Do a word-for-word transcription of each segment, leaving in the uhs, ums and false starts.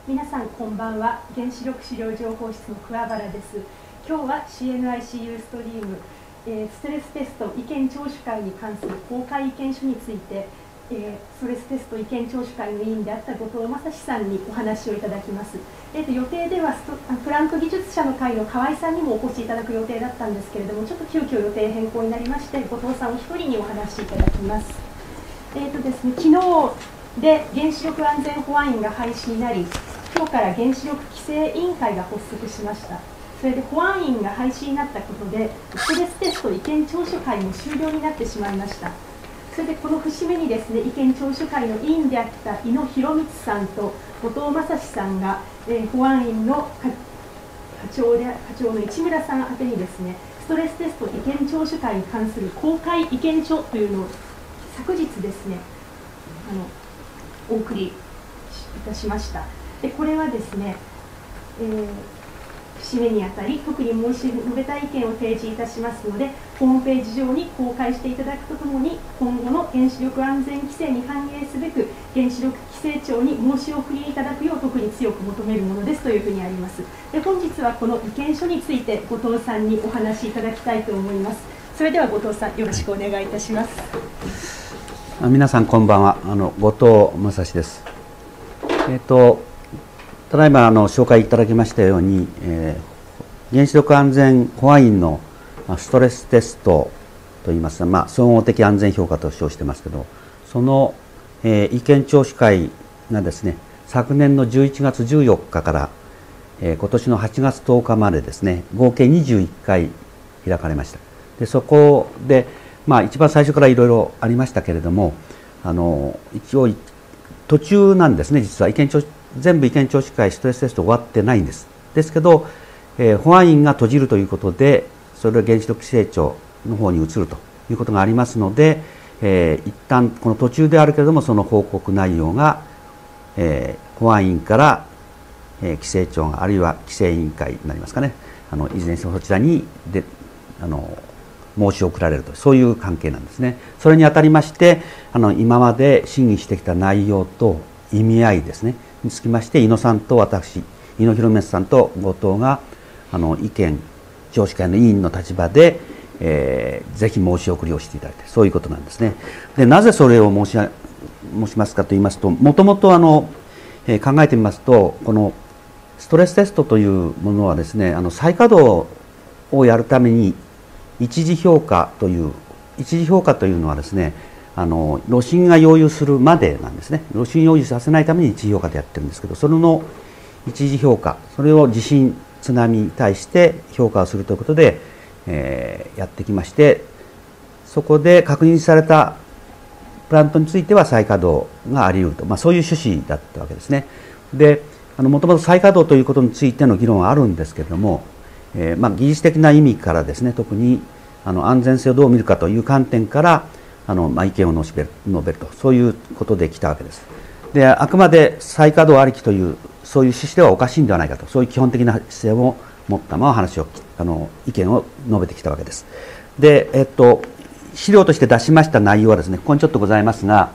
皆さんこんばんは。原子力資料情報室の桑原です。今日は シーエヌアイシーユー ストリーム、えー、ストレステスト意見聴取会に関する公開意見書について、えー、ストレステスト意見聴取会の委員であった後藤正史さんにお話をいただきます。えー、と予定ではストプラント技術者の会の河合さんにもお越しいただく予定だったんですけれども、ちょっと急遽予定変更になりまして、後藤さんお一人にお話しいただきます。えーとですね、昨日で原子力安全保安院が廃止になり、今日から原子力規制委員会が発足しました。それで保安院が廃止になったことで、ストレステスト意見聴取会も終了になってしまいました。それでこの節目にですね、意見聴取会の委員であった井野博光さんと後藤正史さんが、えー、保安院の課長で課長の市村さん宛てにですね、ストレステスト意見聴取会に関する公開意見書というのを昨日ですね、あのお送りいたしました。でこれはですね、えー、節目にあたり特に申し述べたい意見を提示いたしますので、ホームページ上に公開していただくとともに、今後の原子力安全規制に反映すべく原子力規制庁に申し送りいただくよう特に強く求めるものですというふうにあります。で本日はこの意見書について後藤さんにお話しいただきたいと思います。それでは後藤さん、よろしくお願いいたします。 皆さんこんばんは。あの後藤正史です。えっとただいまあの紹介いただきましたように、えー、原子力安全保安院のストレステストといいますか、まあ、総合的安全評価と称してますけど、その、えー、意見聴取会がですね、昨年のじゅういちがつじゅうよっかから、えー、今年のはちがつとおかまでですね、合計にじゅういっかい開かれました。でそこで、まあ、一番最初からいろいろありましたけれども、あの一応途中なんですね。実は意見聴取全部意見聴取会ストレステスト終わってないんです。ですけど、えー、保安院が閉じるということで、それは原子力規制庁の方に移るということがありますので、えー、一旦この途中であるけれども、その報告内容が、えー、保安院から、えー、規制庁があるいは規制委員会になりますかね、あのいずれにせよそちらにであの申し送られると、そういう関係なんですね。それにあたりまして、あの今まで審議してきた内容と意味合いですねにつきまして、井野さんと私、井野博光さんと後藤があの意見聴取会の委員の立場で、えー、ぜひ申し送りをしていただいて、そういうことなんですね。でなぜそれを申し申しますかと言いますと、もともとあの、えー、考えてみますと、このストレステストというものはですね、あの再稼働をやるために一時評価という一時評価というのはですね、あの炉心が溶融するまでなんですね。炉心溶融させないために一時評価でやってるんですけど、それの一時評価、それを地震津波に対して評価をするということで、えー、やってきまして、そこで確認されたプラントについては再稼働があり得ると、まあ、そういう趣旨だったわけですね。でもともと再稼働ということについての議論はあるんですけれども、えーまあ、技術的な意味からですね、特にあの安全性をどう見るかという観点からあの、まあ、意見を述べる、述べると、そういうことで来たわけです。であくまで再稼働ありきというそういう趣旨ではおかしいんではないかと、そういう基本的な姿勢を持ったまま話をあの意見を述べてきたわけです。で、えっと、資料として出しました内容はですね、ここにちょっとございますが、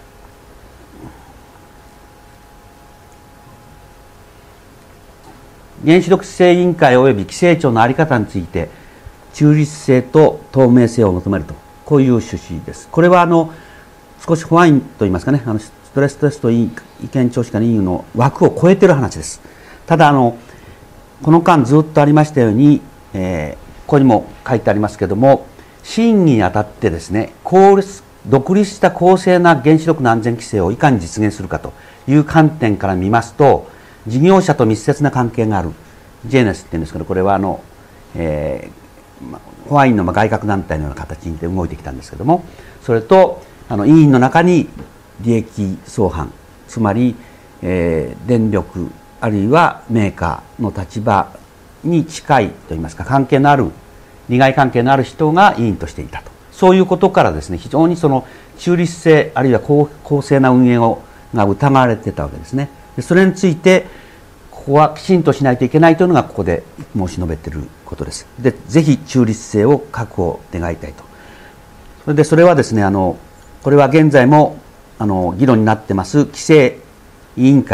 原子力規制委員会及び規制庁の在り方について中立性と透明性を求めると、こういう趣旨です。これはあの少し保安院といいますかね、あのストレステスト意見聴取会の委員の枠を超えている話です。ただあのこの間ずっとありましたように、えー、ここにも書いてありますけれども、審議にあたってですね、効率独立した公正な原子力の安全規制をいかに実現するかという観点から見ますと、事業者と密接な関係がある ジェイエヌエス っていうんですけど、これはあの、えー、保安院の外郭団体のような形で動いてきたんですけども、それとあの委員の中に利益相反、つまり、えー、電力あるいはメーカーの立場に近いといいますか、関係のある利害関係のある人が委員としていたと、そういうことからですね、非常にその中立性あるいは公正な運営をが疑われてたわけですね。でそれについてここはきちんとしないといけないというのがここで申し述べていることです。でぜひ中立性を確保願いたいと。それでそれはですね、あのこれは現在もあの議論になってます規制委員会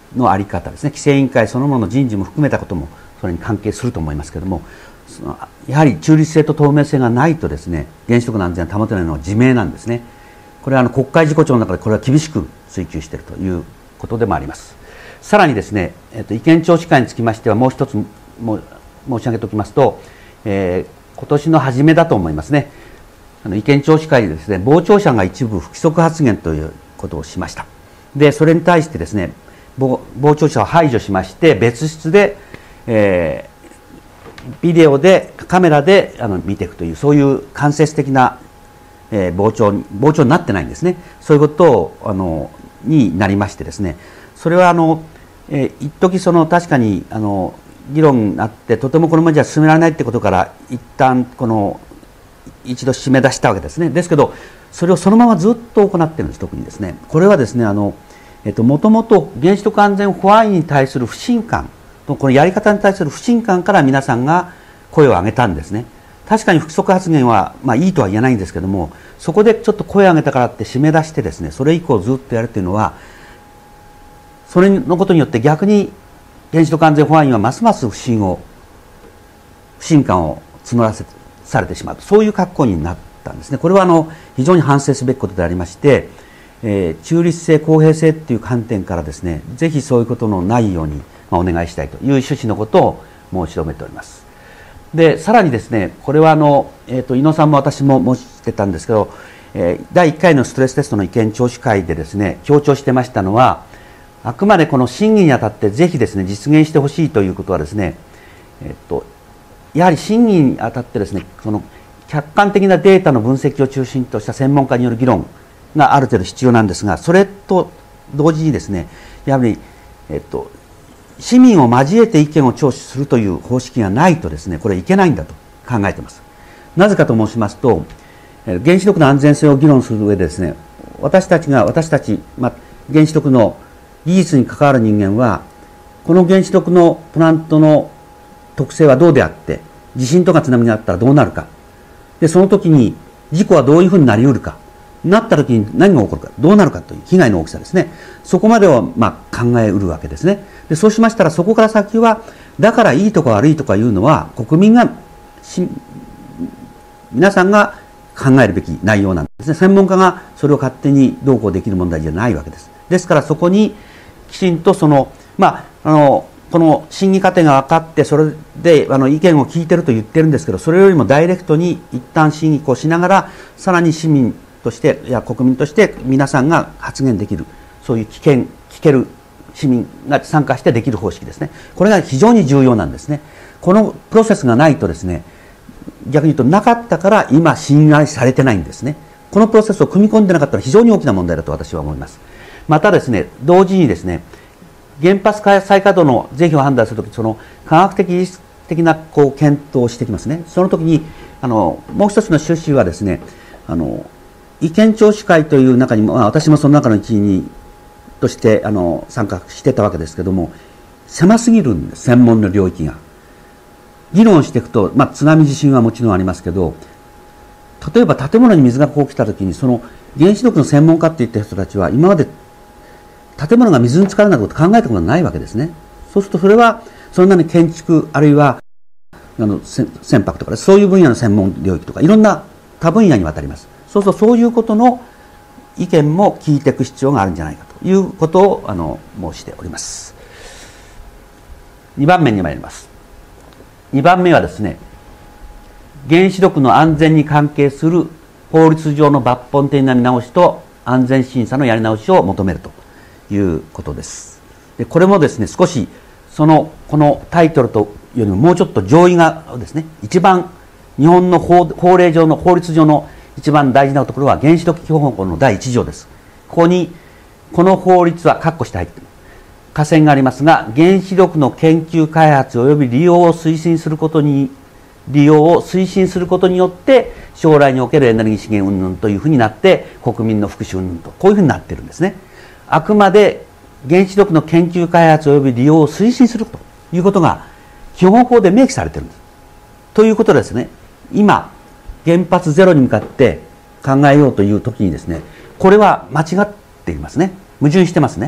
の在り方ですね、規制委員会そのものの人事も含めたこともそれに関係すると思いますけれども、そのやはり中立性と透明性がないとですね、原子力の安全を保てないのは自明なんですね。これはあの国会事項調の中でこれは厳しく追及しているということでもあります。さらにですね、えっと、意見聴取会につきましてはもう一つも申し上げておきますと、えー、今年の初めだと思いますね、あの意見聴取会でですね、傍聴者が一部不規則発言ということをしました。でそれに対してですね、傍聴者を排除しまして別室で、えー、ビデオでカメラであの見ていくという、そういう間接的な、えー、傍聴傍聴になってないんですね。そういうことをあのになりましてですね、それはあの、えー、一時その確かにあの議論になってとてもこのままじゃ進められないということから一旦この一度締め出したわけですね。ですけどそれをそのままずっと行っているんです。特にですね、これはですね、あのえっともともと原子力安全保安院に対する不信感とこのやり方に対する不信感から皆さんが声を上げたんですね。確かに不規則発言はまあいいとは言えないんですけども、そこでちょっと声を上げたからって締め出してですね、それ以降ずっとやるというのは、それのことによって逆に原子力安全保安院はますます不信を不信感を募らせされてしまう、そういう格好になったんですね。これはあの非常に反省すべきことでありまして、えー、中立性公平性という観点からですね、ぜひそういうことのないように、まあ、お願いしたいという趣旨のことを申し述べております。でさらにですね、これはあの、えー、と井野さんも私も申してたんですけど、えー、だいいっかいのストレステストの意見聴取会でですね強調してましたのは、あくまでこの審議にあたってぜひですね実現してほしいということはですね、えー、とやはり審議にあたってですね、その客観的なデータの分析を中心とした専門家による議論がある程度必要なんですが、それと同時にですね、やはり、えっと、市民を交えて意見を聴取するという方式がないとですね、これはいけないんだと考えています。なぜかと申しますと、原子力の安全性を議論する上でですね、私たちが私たち、まあ、原子力の技術に関わる人間は、この原子力のプラントの特性はどうであって、地震とか津波があったらどうなるか、でその時に事故はどういうふうになりうるか、なった時に何が起こるか、どうなるかという被害の大きさですね、そこまではまあ考えうるわけですね。でそうしましたら、そこから先はだからいいとか悪いとかいうのは国民がし皆さんが考えるべき内容なんですね。専門家がそれを勝手にどうこうできる問題じゃないわけです。ですからそこにきちんとそのまああのこの審議過程が分かって、それであの意見を聞いてると言ってるんですけど、それよりもダイレクトに一旦審議をしながら、さらに市民としていや国民として皆さんが発言できる、そういう危険聞ける市民が参加してできる方式ですね。これが非常に重要なんですね。このプロセスがないとですね、逆に言うとなかったから今信頼されてないんですね。このプロセスを組み込んでなかったら非常に大きな問題だと私は思います。またですね、同時にですね、原発再稼働の是非を判断するとき、その科学的的なこう検討をしてきますね。その時にあのもう一つの趣旨はですね、あの意見聴取会という中にも、まあ、私もその中の一員としてあの参加してたわけですけども、狭すぎるんです、専門の領域が。議論していくと、まあ、津波地震はもちろんありますけど、例えば建物に水がこう来た時に、その原子力の専門家っていった人たちは今まで建物が水に浸からないことを考えたことがないわけですね。そうするとそれはそんなに建築あるいはあの船舶とかそういう分野の専門領域とかいろんな多分野にわたります。そうするとそういうことの意見も聞いていく必要があるんじゃないかということをあの申しております。にばんめに参ります。にばんめはですね、原子力の安全に関係する法律上の抜本的な見直しと安全審査のやり直しを求めるということです。でこれもですね、少しそのこのタイトルとよりももうちょっと上位がですね、一番日本の 法, 法令上の法律上の一番大事なところは原子力基本法のだいいち条です。ここにこの法律は括弧して入っている下線がありますが、原子力の研究開発及び利用を推進することに利用を推進することによって将来におけるエネルギー資源云々というふうになって国民の福祉云々とこういうふうになっているんですね。あくまで原子力の研究開発及び利用を推進するということが基本法で明記されているんです。ということでですね、今原発ゼロに向かって考えようという時にですね、これは間違っていますね。矛盾してますね。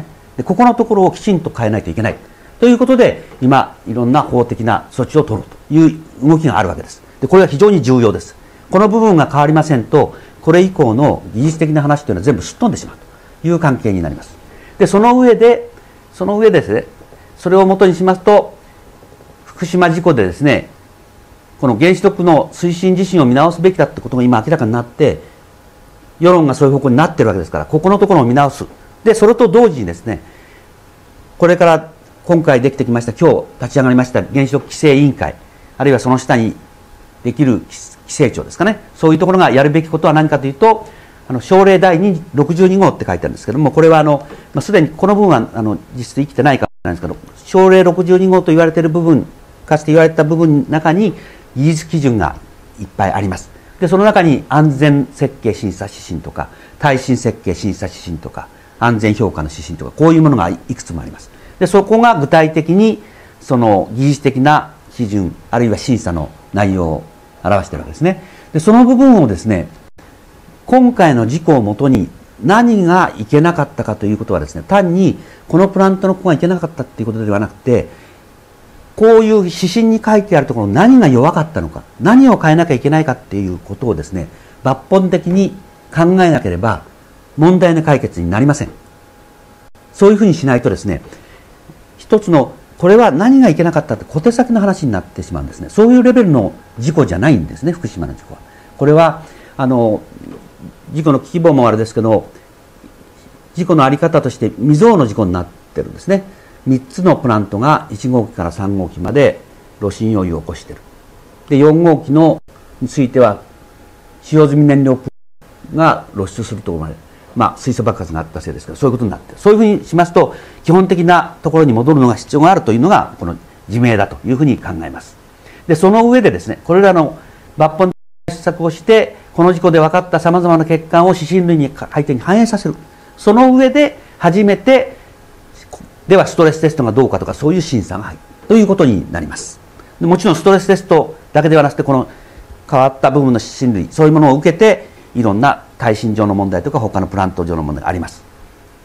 でここのところをきちんと変えないといけないということで、今いろんな法的な措置を取るという動きがあるわけです。でこれは非常に重要です。この部分が変わりませんと、これ以降の技術的な話というのは全部すっ飛んでしまうという関係になります。でその上でその上ですね、それをもとにしますと、福島事故でですね、この原子力の推進自身を見直すべきだということが今明らかになって、世論がそういう方向になっているわけですから、ここのところを見直す。でそれと同時にですね、これから今回できてきました、今日立ち上がりました原子力規制委員会、あるいはその下にできる規制庁ですかね、そういうところがやるべきことは何かというと、あの省令だいろくじゅうに号って書いてあるんですけども、これはあの、まあ、すでにこの部分はあの実質生きてないかもしれないんですけど、省令ろくじゅうに号と言われている部分、かつて言われた部分の中に技術基準がいっぱいあります。でその中に安全設計審査指針とか、耐震設計審査指針とか、安全評価の指針とか、こういうものがいくつもあります。でそこが具体的にその技術的な基準、あるいは審査の内容を表しているわけですね。でその部分をですね、今回の事故をもとに何がいけなかったかということはですね、単にこのプラントのここがいけなかったということではなくて、こういう指針に書いてあるところ何が弱かったのか、何を変えなきゃいけないかっていうことをですね、抜本的に考えなければ問題の解決になりません。そういうふうにしないとですね、一つのこれは何がいけなかったって小手先の話になってしまうんですね。そういうレベルの事故じゃないんですね、福島の事故は。これはあの事故の規模もあれですけど、事故の在り方として未曾有の事故になってるんですね。みっつのプラントがいち号機からさん号機まで炉心溶融を起こしている。でよん号機のについては使用済み燃料プールが露出するところまで、まあ、水素爆発があったせいですけど、そういうことになっている。そういうふうにしますと、基本的なところに戻るのが必要があるというのがこの自明だというふうに考えます。でその上でですね、これらの抜本的な施策をして、この事故で分かったさまざまな欠陥を指針類に改定に反映させる。その上で初めてではストレステストがどうかとか、そういう審査が入るということになります。でもちろんストレステストだけではなくて、この変わった部分の指針類、そういうものを受けていろんな耐震上の問題とか他のプラント上の問題があります。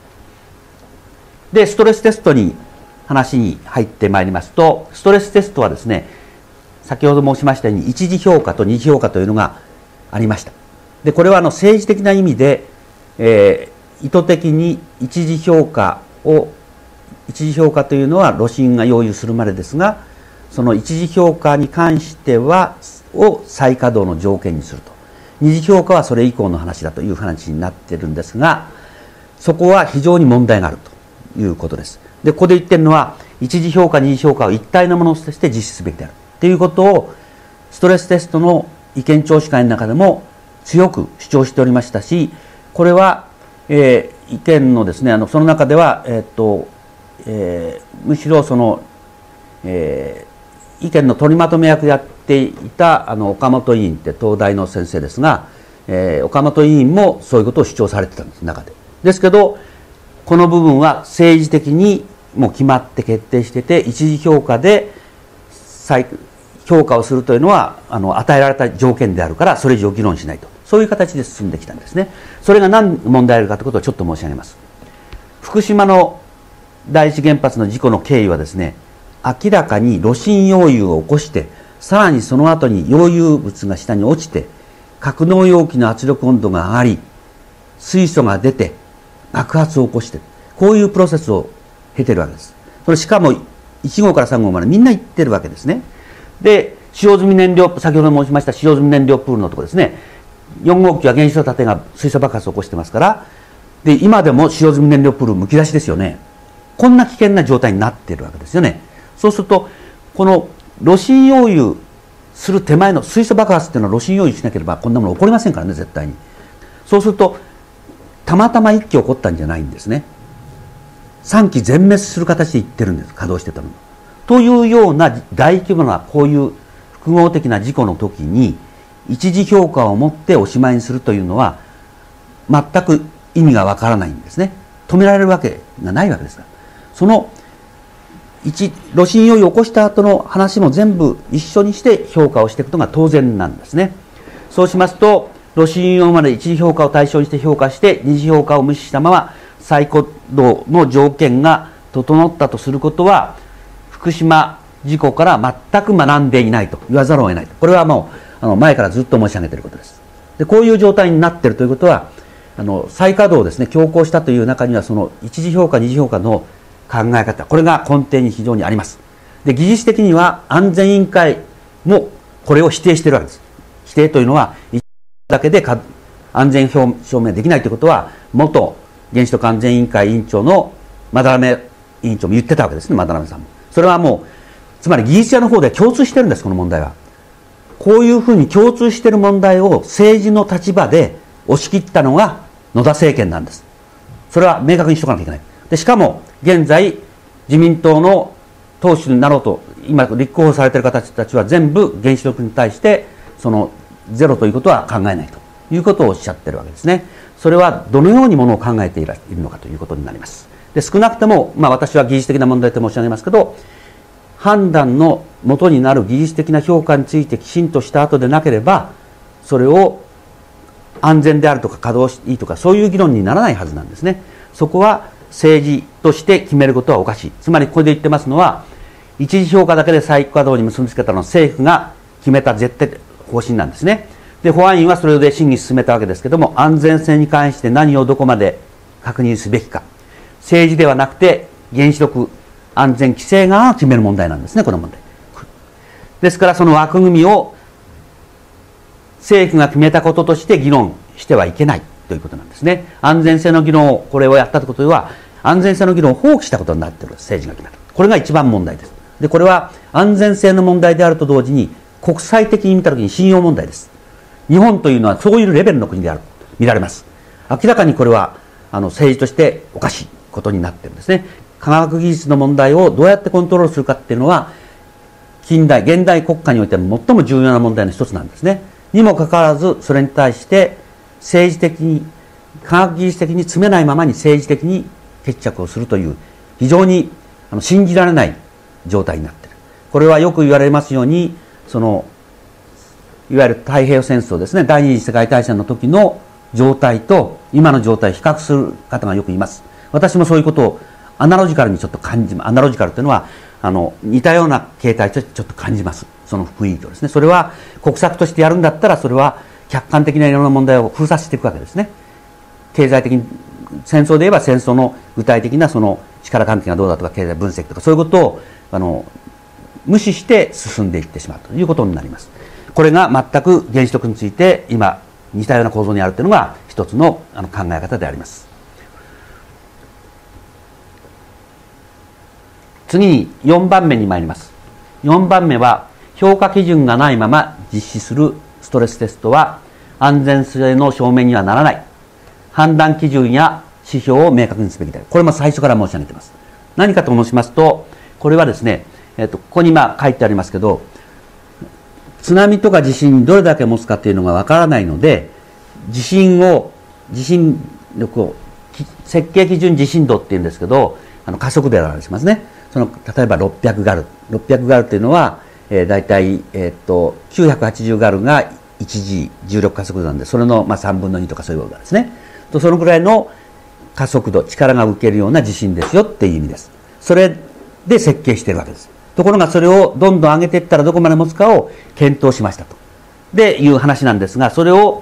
でストレステストに話に入ってまいりますと、ストレステストはですね、先ほど申しましたように一次評価と二次評価というのがありました。でこれはあの政治的な意味で、えー、意図的に一次評価を一次評価というのは炉心が溶融するまでですが、その一次評価に関してはを再稼働の条件にすると、二次評価はそれ以降の話だという話になっているんですが、そこは非常に問題があるということです。でここで言ってるのは、一次評価二次評価を一体のものとして実施すべきであるということをストレステストの意見聴取会の中でも強く主張しておりましたし、これは、えー、意見のですね、あのその中では、えーっとえー、むしろその、えー、意見の取りまとめ役やっていたあの岡本委員って東大の先生ですが、えー、岡本委員もそういうことを主張されてたんです、中で。ですけどこの部分は政治的にもう決まって決定してて、一次評価で再評価をするというのはあの与えられた条件であるから、それ以上議論しないと、そういう形で進んできたんですね。それが何問題あるかということをちょっと申し上げます。福島の第一原発の事故の経緯はですね、明らかに炉心溶融を起こして、さらにその後に溶融物が下に落ちて、格納容器の圧力温度が上がり、水素が出て爆発を起こしている、こういうプロセスを経ているわけです。それしかもいち号からさん号までみんな行ってるわけですね。で使用済み燃料、先ほど申しました使用済み燃料プールのところですね、よん号機は原子炉建てが水素爆発を起こしてますから、で今でも使用済み燃料プールむき出しですよね。こんな危険な状態になっているわけですよね。そうするとこの炉心溶融する手前の水素爆発っていうのは炉心溶融しなければこんなもの起こりませんからね、絶対に。そうするとたまたま一機起こったんじゃないんですね。さんき全滅する形でいってるんです、稼働してたの。というような大規模なこういう複合的な事故の時に一次評価を持っておしまいにするというのは全く意味がわからないんですね。止められるわけがないわけですから。その一炉心溶融を起こした後の話も全部一緒にして評価をしていくことが当然なんですね。そうしますと炉心溶融まで一次評価を対象にして評価して、二次評価を無視したまま再稼働の条件が整ったとすることは、福島事故から全く学んでいないと言わざるを得ない。これはもうあの前からずっと申し上げていることです。で、こういう状態になっているということは、あの再稼働をですね、強行したという中には、その一次評価、二次評価の考え方、これが根底に非常にあります。で、技術的には安全委員会もこれを否定しているわけです。否定というのは、一だけで安全証明できないということは、元原子力安全委員会委員長の斑目委員長も言ってたわけですね、斑目さんも。それはもう、つまり技術者の方で共通してるんです、この問題は。こういうふうに共通している問題を政治の立場で押し切ったのが野田政権なんです。それは明確にしておかなきゃいけない。で、しかも、現在、自民党の党首になろうと、今、立候補されている方たちは全部原子力に対して、その、ゼロということは考えないということをおっしゃっているわけですね。それはどのようにものを考えているのかということになります。で、少なくとも、まあ私は技術的な問題と申し上げますけど、判断の元になる技術的な評価についてきちんとした後でなければ、それを安全であるとか稼働していいとか、そういう議論にならないはずなんですね。そこは政治として決めることはおかしい。つまりここで言ってますのは、一次評価だけで再稼働に結びつけたのは政府が決めた絶対方針なんですね。で、保安院はそれで審議進めたわけですけども、安全性に関して何をどこまで確認すべきか。政治ではなくて原子力安全規制側が決める問題なんですね、この問題。ですからその枠組みを政府が決めたこととして議論してはいけないということなんですね。安全性の議論を、これをやったということは、安全性の議論を放棄したことになっている、政治が決めた。これが一番問題です。で、これは安全性の問題であると同時に、国際的に見たときに信用問題です。日本というのはそういうレベルの国である、見られます。明らかにこれは、あの、政治としておかしいことになっているんですね。科学技術の問題をどうやってコントロールするかっていうのは、近代、現代国家においても最も重要な問題の一つなんですね。にもかかわらず、それに対して政治的に、科学技術的に詰めないままに政治的に決着をするという、非常にあの信じられない状態になっている。これはよく言われますように、その、いわゆる太平洋戦争ですね、第二次世界大戦の時の状態と今の状態を比較する方がよくいます。私もそういうことをアナロジカルにちょっと感じます。アナロジカルというのは、あの、似たような形態とちょっと感じます。その雰囲気をですね。それは国策としてやるんだったら、それは客観的ないろんな問題を封鎖していくわけですね。経済的に、戦争で言えば戦争の具体的なその力関係がどうだとか、経済分析とか、そういうことを、あの、無視して進んでいってしまうということになります。これが全く原子力について今似たような構造にあるというのが一つのあの考え方であります。次によんばんめに参ります。よんばんめは評価基準がないまま実施するストレステストは安全性の証明にはならない。判断基準や指標を明確にすべきである。これも最初から申し上げています。何かと申しますと、これはですね、えっと、ここに今書いてありますけど、津波とか地震にどれだけ持つかというのがわからないので、地震を、地震力を、設計基準地震度っていうんですけど、あの加速度で表しますね。その、例えばろっぴゃくガル。ろっぴゃくガルっていうのは、えー、大体、えー、っと、きゅうひゃくはちじゅうガルがいちジー、重力加速度なんで、それの、まあ、さんぶんのにとかそういうことですね。と、そのくらいの加速度、力が受けるような地震ですよっていう意味です。それで設計しているわけです。ところがそれをどんどん上げていったらどこまで持つかを検討しましたと。で、いう話なんですが、それを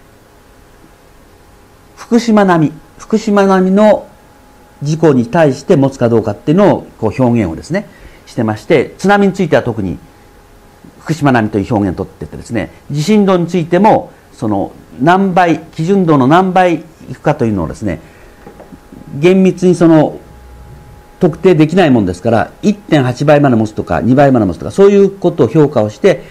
福島並み、福島並みの事故に対して持つかどうかっていうのをこう表現をですね、してまして、津波については特に福島並みという表現を取っていてですね、地震度についても、その何倍、基準度の何倍いくかというのをですね、厳密にその特定できないもんですから いってんはちばいまで持つとかにばいまで持つとかそういうことを評価をして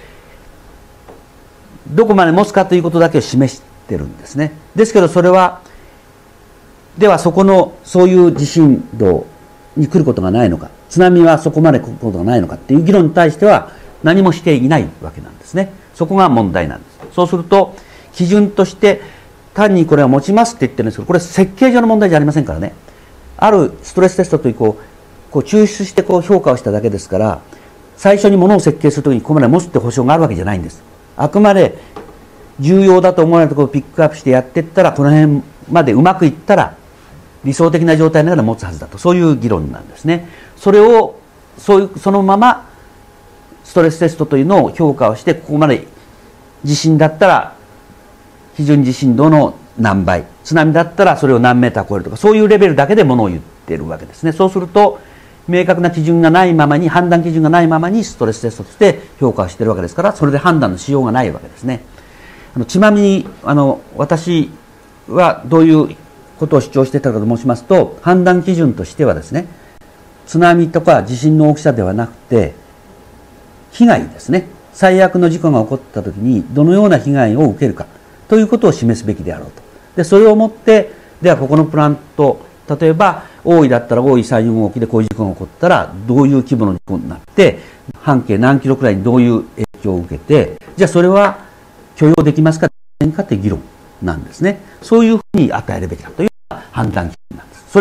どこまで持つかということだけを示してるんですね。ですけどそれはではそこのそういう地震動に来ることがないのか、津波はそこまで来ることがないのかっていう議論に対しては何もしていないわけなんですね。そこが問題なんです。そうすると基準として単にこれは持ちますって言ってるんですけど、これ設計上の問題じゃありませんからね。あるストレステストというこう、こう抽出してこう評価をしただけですから、最初に物を設計するときにここまで持つって保証があるわけじゃないんです。あくまで重要だと思われるところをピックアップしてやっていったら、この辺までうまくいったら、 理想的な状態ながら持つはずだと、そういう議論なんですね。それをそういうそのままストレステストというのを評価をして、ここまで地震だったら基準地震動の何倍、津波だったらそれを何メーター超えるとか、そういうレベルだけでものを言ってるわけですね。そうすると明確な基準がないままに、判断基準がないままにストレステストとして評価をしているわけですから、それで判断のしようがないわけですね。あのちなみにあの私はどういうことを主張していたかと申しますと、判断基準としてはですね、津波とか地震の大きさではなくて被害ですね。最悪の事故が起こったときにどのような被害を受けるかということを示すべきであろうと。でそれをもって、ではここのプラント、例えば大井だったら大井さんよん号機でこういう事故が起こったらどういう規模の事故になって、半径何キロくらいにどういう影響を受けて、じゃあそれは許容できますかできませんかって議論なんですね。そういうふうに与えるべきだという判断基準なんです。それ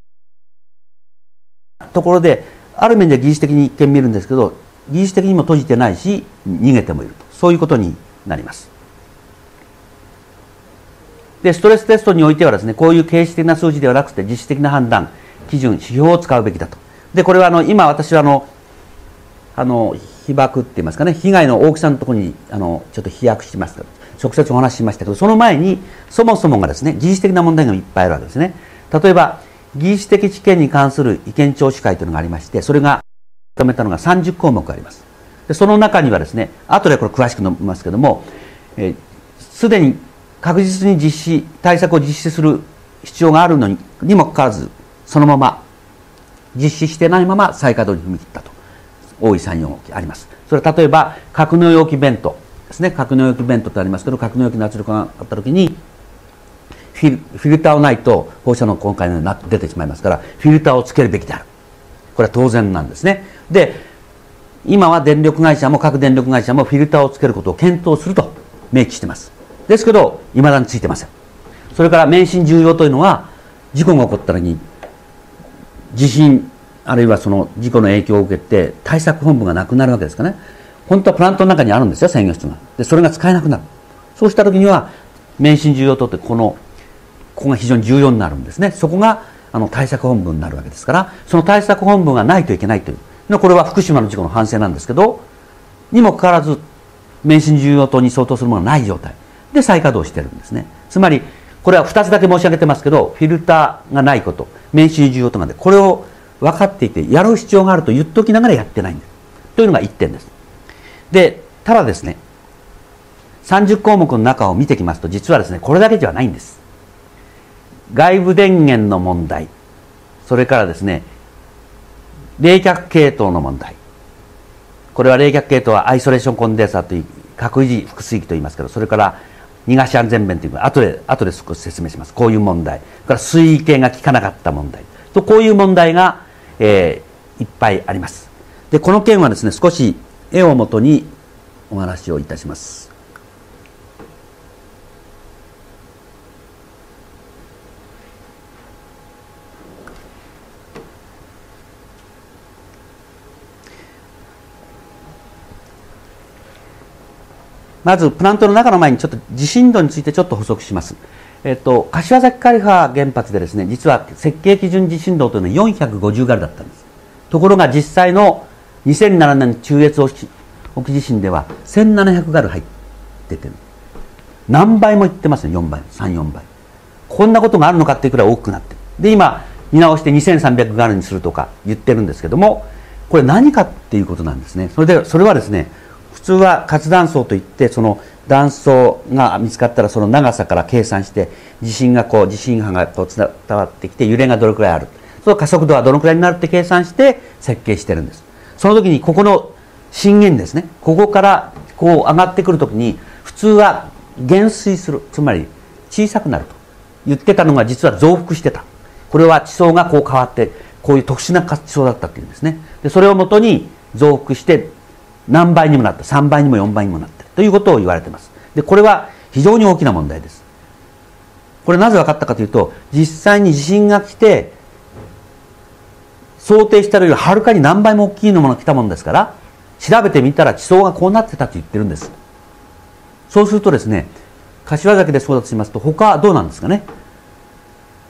ところである面で技術的に一見見るんですけど、技術的にも閉じてないし逃げてもいると、そういうことになります。でストレステストにおいてはですね、こういう形式的な数字ではなくて実質的な判断基準指標を使うべきだと。でこれはあの今私はあのあの被爆って言いますかね、被害の大きさのところにあのちょっと飛躍しますけど、直接お話ししましたけど、その前にそもそもがですね、技術的な問題がいっぱいあるわけですね。例えば技術的知見に関する意見聴取会というのがありまして、それがまとめたのがさんじゅっこうもくあります。でその中にはですね、後でこれ詳しく述べますけども、すで、えー、に確実に実施対策を実施する必要があるのににもかかわらず、そのまま実施してないまま再稼働に踏み切ったと、大井さんよん号機あります。それは例えば格納容器ベントですね。格納容器ベントってありますけど、格納容器の圧力があったときにフィル、フィルターをないと放射能今回のようになって出てしまいますから、フィルターをつけるべきである。これは当然なんですね。で今は電力会社も各電力会社もフィルターをつけることを検討すると明記しています。ですけどいまだについてません。それから免震重要というのは、事故が起こった時に地震あるいはその事故の影響を受けて対策本部がなくなるわけですからね。本当はプラントの中にあるんですよ、制御室が。でそれが使えなくなる。そうした時には免震重要とってこのここが非常に重要になるんですね。そこがあの対策本部になるわけですから、その対策本部がないといけないという、これは福島の事故の反省なんですけど、にもかかわらず免震重要等に相当するものがない状態で再稼働してるんですね。つまりこれはふたつだけ申し上げてますけど、フィルターがないこと、免震重要とがで、これを分かっていてやる必要があると言っときながらやってないんですというのがいってんです。でただですね、さんじゅっこうもくの中を見てきますと、実はですねこれだけではないんです。外部電源の問題、それからですね冷却系統の問題、これは冷却系統はアイソレーションコンデンサーという核維持複水器と言いますけど、それから逃がし安全弁というのは後で後で少し説明します。こういう問題、それから水位計が効かなかった問題と、こういう問題が、えー、いっぱいあります。でこの件はですね、少し絵をもとにお話をいたします。まずプラントの中の前にちょっと地震度についてちょっと補足します。えっと、柏崎刈羽原発でですね、実は設計基準地震動というのはよんひゃくごじゅうガルだったんです。ところが実際のにせんななねん中越沖地震ではせんななひゃくガル入っててる。何倍もいってますね、よんばい、さん、よんばい。こんなことがあるのかっていうくらい大きくなってる。で、今、見直してにせんさんびゃくガルにするとか言ってるんですけども、これ何かっていうことなんですね。それで、それはですね、普通は活断層といって、その断層が見つかったらその長さから計算して地震がこう地震波がこう伝わってきて揺れがどれくらいある、その加速度はどのくらいになるって計算して設計してるんです。その時にここの震源ですね、ここからこう上がってくる時に普通は減衰する、つまり小さくなると言ってたのが実は増幅してた。これは地層がこう変わってこういう特殊な地層だったっていうんですね。でそれをもとに増幅して何倍にもなった、さんばいにもよんばいにもなっているということを言われています。でこれは非常に大きな問題です。これなぜ分かったかというと、実際に地震が来て想定したよりはるかに何倍も大きいものが来たものですから、調べてみたら地層がこうなってたと言ってるんです。そうするとですね、柏崎でそうだとしますと他はどうなんですかね。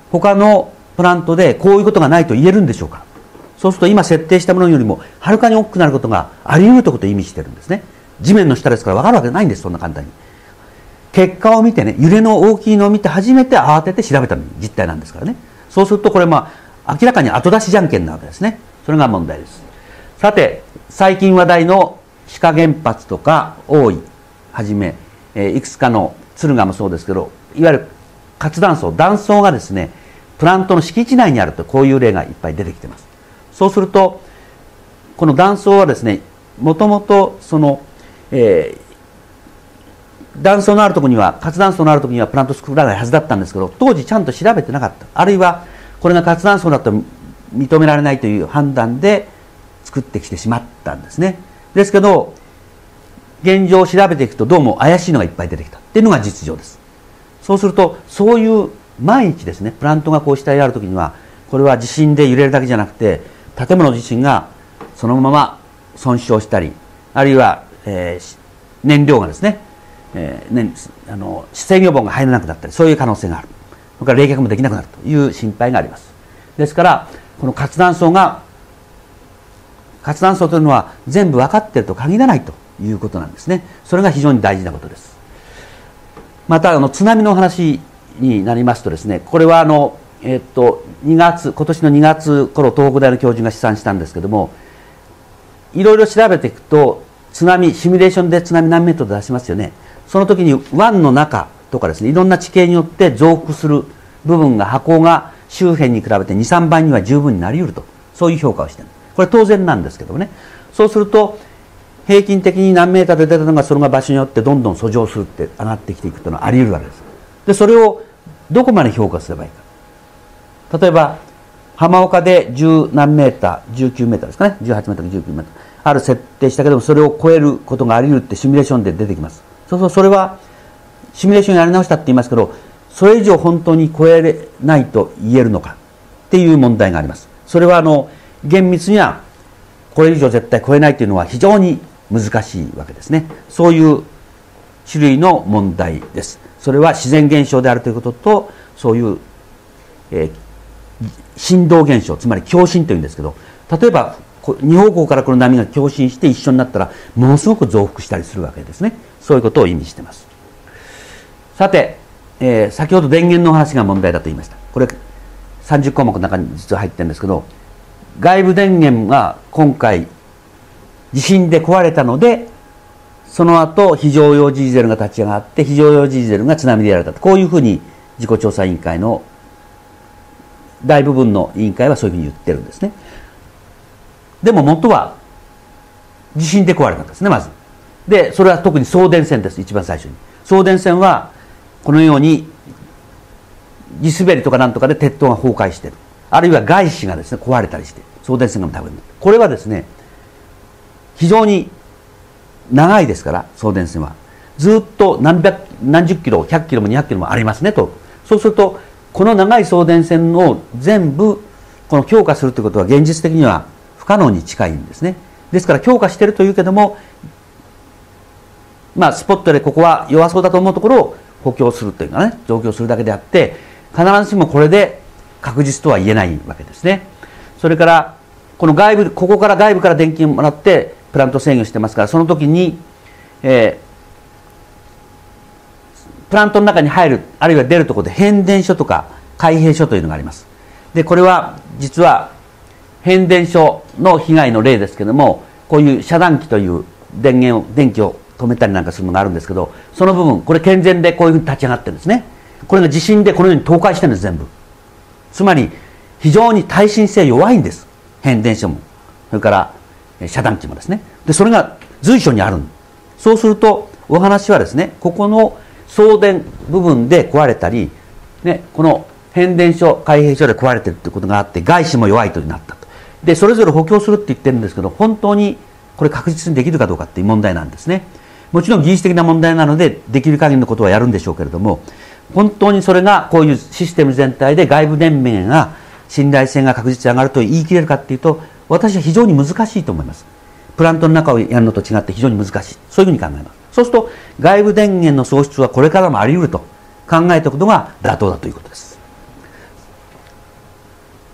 他のプラントでこういうことがないと言えるんでしょうか。そうすると今設定したものよりもはるかに大きくなることがあり得るということを意味しているんですね。地面の下ですから分かるわけないんです。そんな簡単に結果を見てね、揺れの大きいのを見て初めて慌てて調べたの実態なんですからね。そうするとこれまあ明らかに後出しじゃんけんなわけですね。それが問題です。さて最近話題の志賀原発とか大井はじめ、えー、いくつかの敦賀もそうですけど、いわゆる活断層断層がですねプラントの敷地内にあると、こういう例がいっぱい出てきています。そうするとこの断層はですね、もともとその、えー、断層のあるところには活断層のあるところにはプラント作らないはずだったんですけど、当時ちゃんと調べてなかった、あるいはこれが活断層だと認められないという判断で作ってきてしまったんですね。ですけど現状を調べていくとどうも怪しいのがいっぱい出てきたっていうのが実情です。そうするとそういう万一ですね、プラントがこうしたあるときにはこれは地震で揺れるだけじゃなくて建物自身がそのまま損傷したり、あるいは、えー、燃料がですね、えー、ねあの制御棒が入らなくなったり、そういう可能性がある。それから冷却もできなくなるという心配があります。ですからこの活断層が活断層というのは全部分かっていると限らないということなんですね。それが非常に大事なことです。またあの津波の話になりますとですね、これはあの、えー、っとにがつ今年のにがつ頃東北大の教授が試算したんですけども、いろいろ調べていくと津波シミュレーションで津波何メートル出しますよね。その時に湾の中とかですね、いろんな地形によって増幅する部分が波高が周辺に比べてに、さんばいには十分になり得ると、そういう評価をしている。これ当然なんですけどもね。そうすると平均的に何メーターで出たのがそれが場所によってどんどん遡上するって上がってきていくというのはあり得るわけです。でそれをどこまで評価すればいいか。例えば浜岡で十何メーターじゅうきゅうメーターですかね、じゅうはちメーターじゅうきゅうメーターある設定したけども、それを超えることがあり得るってシミュレーションで出てきます。そうするとそれはシミュレーションやり直したって言いますけど、それ以上本当に超えれないと言えるのかっていう問題があります。それはあの厳密にはこれ以上絶対超えないというのは非常に難しいわけですね。そういう種類の問題です。それは自然現象であるということと、そういう、えー、振動現象、つまり共振というんですけど、例えば二方向からこの波が共振して一緒になったらものすごく増幅したりするわけですね。そういうことを意味しています。さて、えー、先ほど電源の話が問題だと言いました。これさんじゅっこうもくの中に実は入ってるんですけど、外部電源が今回地震で壊れたので、その後非常用ディーゼルが立ち上がって、非常用ディーゼルが津波でやられたと、こういうふうに事故調査委員会の大部分の委員会はそういうふうに言ってるんですね。でも元は地震で壊れたんですね、まず。でそれは特に送電線です。一番最初に送電線はこのように地滑りとかなんとかで鉄塔が崩壊している、あるいは外紙がですね壊れたりして送電線がダメになる。これはですね非常に長いですから、送電線はずっと何百何十キロひゃっキロもにひゃっキロもありますねと。そうするとこの長い送電線を全部この強化するということは現実的には不可能に近いんですね。ですから強化しているというけども、まあスポットでここは弱そうだと思うところを補強するというかね、増強するだけであって、必ずしもこれで確実とは言えないわけですね。それからこの外部、ここから外部から電気をもらってプラント制御してますから、その時に、えー、プラントの中に入るあるいは出るところで変電所とか開閉所というのがあります。でこれは実は変電所の被害の例ですけども、こういう遮断機という電源を電気を止めたりなんかするのがあるんですけど、その部分これ健全でこういうふうに立ち上がってるんですね。これが地震でこのように倒壊してるんです全部。つまり非常に耐震性弱いんです、変電所もそれから遮断機もですね。でそれが随所にある。そうするとお話はですね、ここの送電部分で壊れたり、ね、この変電所開閉所で壊れてるということがあって、外資も弱いとなったと。でそれぞれ補強するって言ってるんですけど、本当にこれ確実にできるかどうかっていう問題なんですね。もちろん技術的な問題なのでできる限りのことはやるんでしょうけれども、本当にそれがこういうシステム全体で外部電源が信頼性が確実に上がると言い切れるかっていうと、私は非常に難しいと思います。プラントの中をやるのと違って非常に難しい、そういうふうに考えます。そうすると外部電源の喪失はこれからもあり得ると考えておくのが妥当だということです。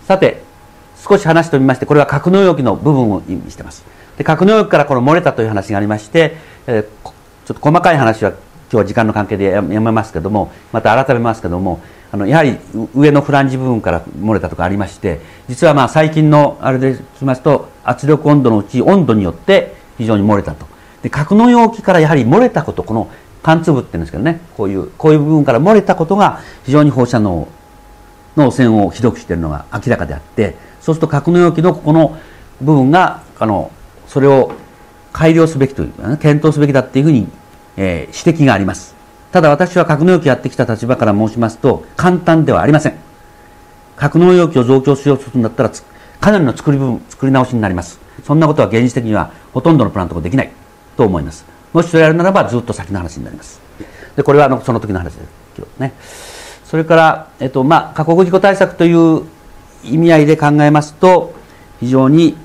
さて少し話してみまして、これは格納容器の部分を意味しています。で格納容器からこの漏れたという話がありまして、えー、ちょっと細かい話は今日は時間の関係でやめますけども、また改めますけども、あのやはり上のフランジ部分から漏れたとかありまして、実はまあ最近のあれで聞きますと、圧力温度のうち温度によって非常に漏れたと。で格納容器からやはり漏れたこと、この貫通部って言うんですけどね、こういうこういう部分から漏れたことが非常に放射能の汚染をひどくしているのが明らかであって、そうすると格納容器のここの部分があのそれを改良すべきという、ね、検討すべきだっていうふうに、えー、指摘があります。ただ私は格納容器やってきた立場から申しますと、簡単ではありません。格納容器を増強しようとするんだったらかなりの作り部分作り直しになります。そんなことは現実的にはほとんどのプラントができないと思います。もしそれやるならばずっと先の話になります。でこれはあのその時の話ですけどね。それから、えっとまあ、過酷事故対策という意味合いで考えますと、非常に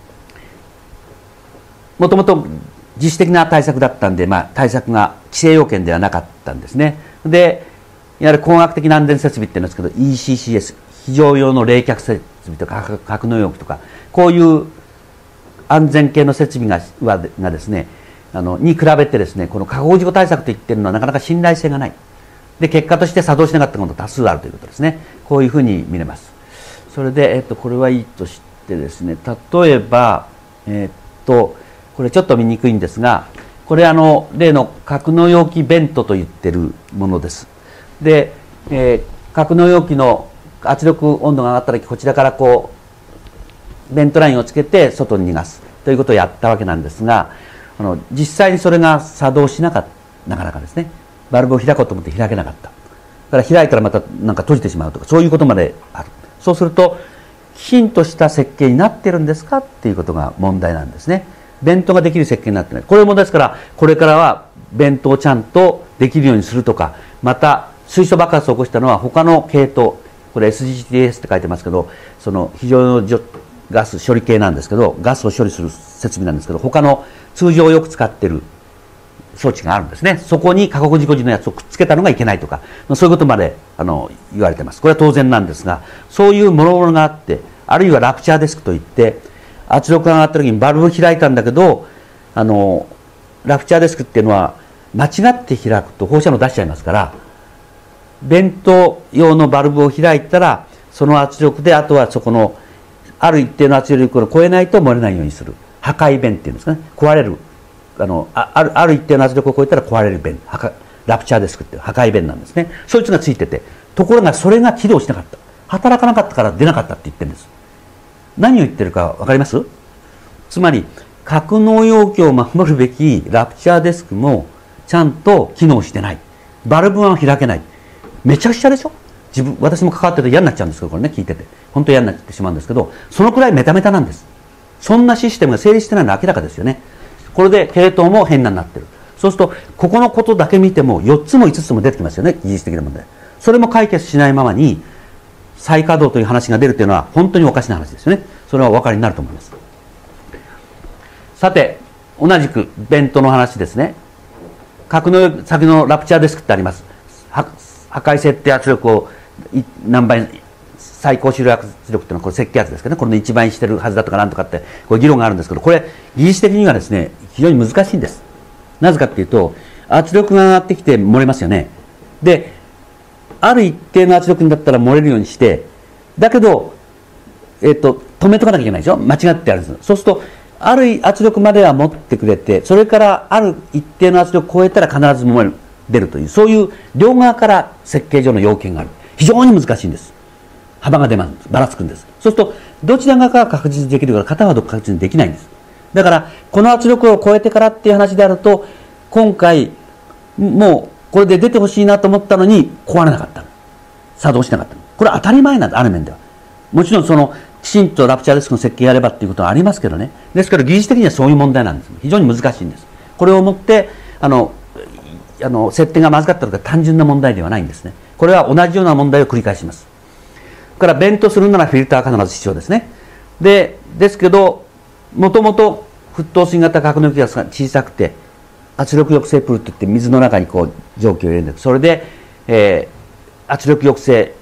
もともと自主的な対策だったんで、まあ、対策が規制要件ではなかったんですね。でいわゆる工学的な安全設備っていうんですけど イーシーシーエス 非常用の冷却設備とか格納容器とか、こういう安全系の設備ががですね、あのに比べてですね、この過酷事故対策と言ってるのはなかなか信頼性がない。で結果として作動しなかったものが多数あるということですね。こういうふうに見れます。それで、えっと、これはいいとしてですね、例えば、えっと、これちょっと見にくいんですが、これあの例の格納容器ベントと言ってるものです。で、えー、格納容器の圧力温度が上がったらこちらからこうベントラインをつけて外に逃がすということをやったわけなんですが、あの実際にそれが作動しなかった、なかなかですね、バルブを開こうと思って開けなかった。だから開いたらまたなんか閉じてしまうとか、そういうことまである。そうするときちんとした設計になってるんですかっていうことが問題なんですね。ベントができる設計になってない。これもですから、これからはベントをちゃんとできるようにするとか、また水素爆発を起こしたのは他の系統、これ エスジーティーエス って書いてますけど、その非常用ガス処理系なんですけど、ガスを処理する設備なんですけど、他の通常よく使っている装置があるんですね。そこに過酷事故時のやつをくっつけたのがいけないとか、そういうことまであの言われてます。これは当然なんですが、そういう諸々があって、あるいはラプチャーデスクといって圧力が上がった時にバルブを開いたんだけど、あのラプチャーデスクっていうのは間違って開くと放射能出しちゃいますから、ベント用のバルブを開いたらその圧力で、あとはそこのある一定の圧力を超えないと漏れないようにする破壊弁っていうんですかね、壊れるあの あ, あ, るある一定の圧力を超えたら壊れる弁、ラプチャーデスクっていう破壊弁なんですね。そいつがついてて、ところがそれが起動しなかった、働かなかったから出なかったって言ってるんです。何を言ってるか分かります？つまり格納容器を守るべきラプチャーデスクもちゃんと機能してない、バルブは開けない、めちゃくちゃでしょ。自分私も関わってて嫌になっちゃうんですけど、これね聞いてて本当嫌になってしまうんですけど、そのくらいメタメタなんです。そんなシステムが成立してないのは明らかですよね。これで系統も変なになってる。そうするとここのことだけ見てもよっつもいつつも出てきますよね、技術的な問題。それも解決しないままに再稼働という話が出るというのは本当におかしな話ですよね。それはお分かりになると思います。さて同じくベントの話ですね。格納先のラプチャーデスクってあります。破壊設定圧力を何倍、最高終了圧力っていうのはこれ設計圧ですけどね、これの一番にしてるはずだとかなんとかってこう議論があるんですけど、これ技術的にはですね非常に難しいんです。なぜかっていうと圧力が上がってきて漏れますよね。である一定の圧力だったら漏れるようにして、だけど、えー、と止めとかなきゃいけないでしょ。間違ってあるんです。そうするとある圧力までは持ってくれて、それからある一定の圧力を超えたら必ず漏れる出るという、そういう両側から設計上の要件がある。非常に難しいんです。幅が出ます。ばらつくんです。そうするとどちら側かが確実にできるから片方は確実にできないんです。だからこの圧力を超えてからっていう話であると、今回もうこれで出てほしいなと思ったのに壊れなかったの、作動しなかったの。これは当たり前なんです。ある面ではもちろんそのきちんとラプチャーデスクの設計やればっていうことはありますけどね。ですから技術的にはそういう問題なんです。非常に難しいんです。これをもってあのあの設定がまずかったとか単純な問題ではないんですね。これは同じような問題を繰り返します。だからベントするならフィルターは必ず必要ですね。でですけどもともと沸騰水型格納容器が小さくて圧力抑制プールといって水の中にこう蒸気を入れるんです。それで、えー、圧力抑制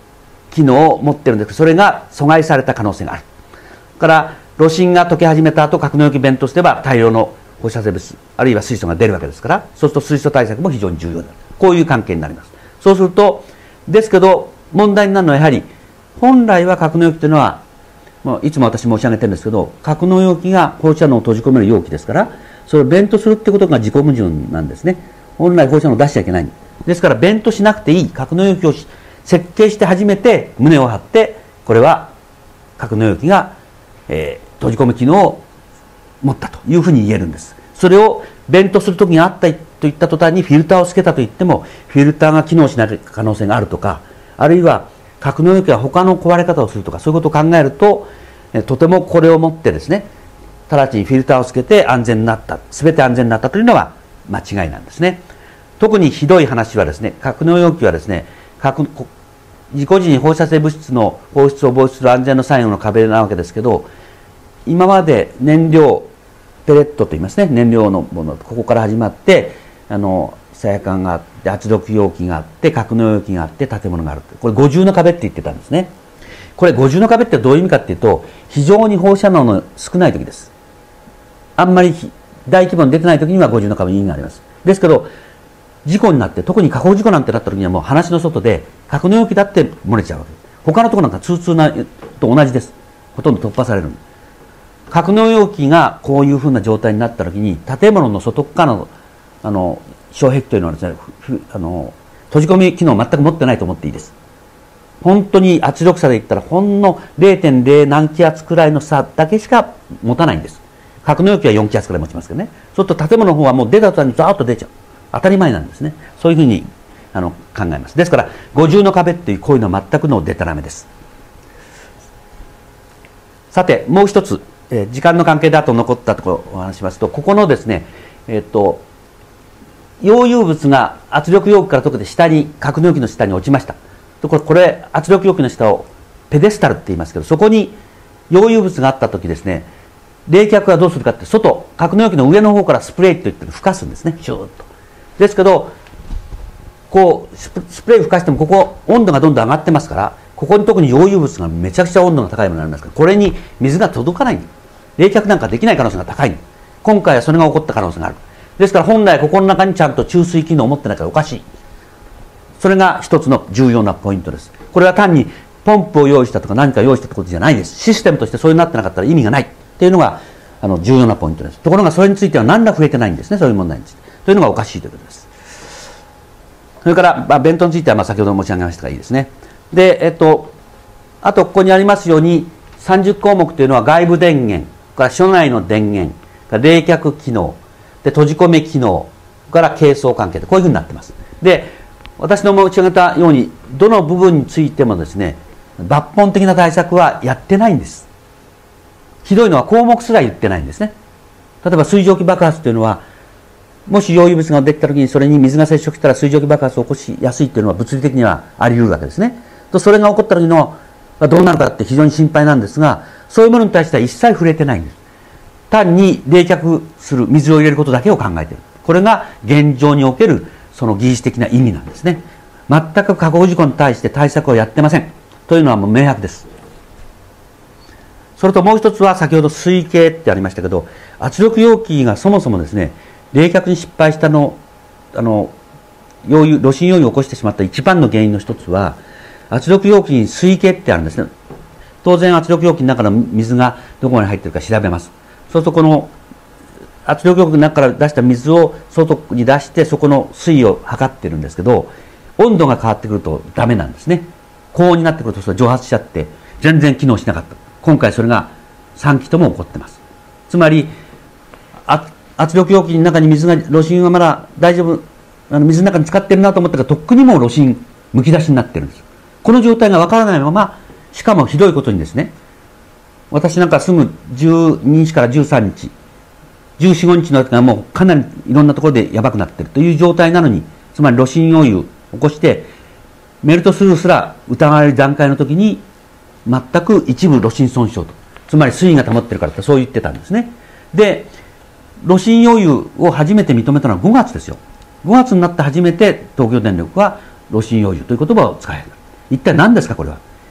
機能を持ってるんですけど、それが阻害された可能性がある。から炉心が溶け始めた後、格納容器弁とすれば大量の放射性物質あるいは水素が出るわけですから、そうすると水素対策も非常に重要だ。こういう関係になります。そうするとですけど問題になるのはやはり本来は格納容器というのは、まあ、いつも私申し上げてるんですけど、格納容器が放射能を閉じ込める容器ですから、それをベントするってことが自己矛盾なんですね。本来放射能を出しちゃいけない。ですからベントしなくていい格納容器を設計して初めて胸を張って、これは格納容器が、えー、閉じ込め機能を持ったというふうに言えるんです。それをベントするときにあったといった途端にフィルターをつけたといっても、フィルターが機能しない可能性があるとか、あるいは格納容器は他の壊れ方をするとか、そういうことを考えると、えとてもこれをもってですね、直ちにフィルターをつけて安全になった、すべて安全になったというのは間違いなんですね。特にひどい話はですね、格納容器はですね、格事故時に放射性物質の放出を防止する安全の最後の壁なわけですけど、今まで燃料ペレットといいますね、燃料のもの、ここから始まって、あの遮やかんがあって圧力容器があって格納容器があって建物がある、これ五重の壁って言ってたんですね。これ五重の壁ってどういう意味かっていうと、非常に放射能の少ない時です。あんまり大規模に出てない時には五重の壁に意味があります。ですけど事故になって、特に火砲事故なんてなった時にはもう話の外で格納容器だって漏れちゃうわけです。他のところなんか通通なと同じです。ほとんど突破される。格納容器がこういうふうな状態になった時に、建物の外側のあの障壁というのはですね、あの閉じ込め機能を全く持ってないと思っていいです。本当に圧力差で言ったらほんの れいてんれい 何気圧くらいの差だけしか持たないんです。格納容器はよん気圧くらい持ちますけどね。そうすると建物の方はもう出た途端にザーッと出ちゃう。当たり前なんですね。そういうふうにあの考えます。ですから五重の壁っていうこういうのは全くのデタラメです。さてもう一つ、えー、時間の関係であと残ったところをお話しますと、ここのですね、えっと溶融物が圧力容器から溶けて下に格納容器の下に落ちました。これ、これ圧力容器の下をペデスタルって言いますけど、そこに溶融物があった時ですね、冷却はどうするかって、外格納容器の上の方からスプレーといって吹かすんですね、シューッと。ですけどこうスプレー吹かしてもここ温度がどんどん上がってますから、ここに特に溶融物がめちゃくちゃ温度が高いものになりますから、これに水が届かない、冷却なんかできない可能性が高い。今回はそれが起こった可能性がある。ですから本来ここの中にちゃんと注水機能を持ってないからおかしい。それが一つの重要なポイントです。これは単にポンプを用意したとか何か用意したってことじゃないです。システムとしてそういうになってなかったら意味がないっていうのがあの重要なポイントです。ところがそれについては何ら触れてないんですね、そういう問題について。というのがおかしいということです。それから、まあ、ベントについてはまあ先ほど申し上げましたがいいですね。で、えっと、あとここにありますようにさんじゅっこうもくというのは外部電源から所内の電源から冷却機能で閉じ込め機能から係争関係でこういうふうになっています。で、私の申し上げたようにどの部分についてもですね、抜本的な対策はやってないんです。ひどいのは項目すら言ってないんですね。例えば水蒸気爆発というのは、もし溶融物ができたときにそれに水が接触したら水蒸気爆発を起こしやすいというのは物理的にはあり得るわけですね。とそれが起こった時のどうなるかって非常に心配なんですが、そういうものに対しては一切触れてないんです。単に冷却する水を入れることだけを考えている。これが現状におけるその技術的な意味なんですね。全く火口事故に対して対策をやってませんというのはもう明白です。それともう一つは先ほど水系ってありましたけど、圧力容器がそもそもですね、冷却に失敗したのあの溶融炉心溶融を起こしてしまった一番の原因の一つは、圧力容器に水系ってあるんですね。当然圧力容器の中の水がどこまで入っているか調べます。そうするとこの圧力容器の中から出した水を外に出してそこの水位を測ってるんですけど、温度が変わってくるとダメなんですね。高温になってくるとそれ蒸発しちゃって全然機能しなかった。今回それがさんきとも起こってます。つまり圧力容器の中に水が、炉心はまだ大丈夫、あの水の中に使ってるなと思ったらとっくにもう炉心むき出しになってるんです。この状態がわからないまま、しかもひどいことにですね、私なんかすぐじゅうににちからじゅうさんにち、じゅうよん、ごにちの時はもうかなりいろんなところでやばくなっているという状態なのに、つまり炉心溶融を起こしてメルトスルーすら疑われる段階の時に全く一部炉心損傷と、つまり水位が保ってるからってそう言ってたんですね。で、炉心溶融を初めて認めたのはごがつですよ。ごがつになって初めて東京電力は炉心溶融という言葉を使える。一体何ですかこれは。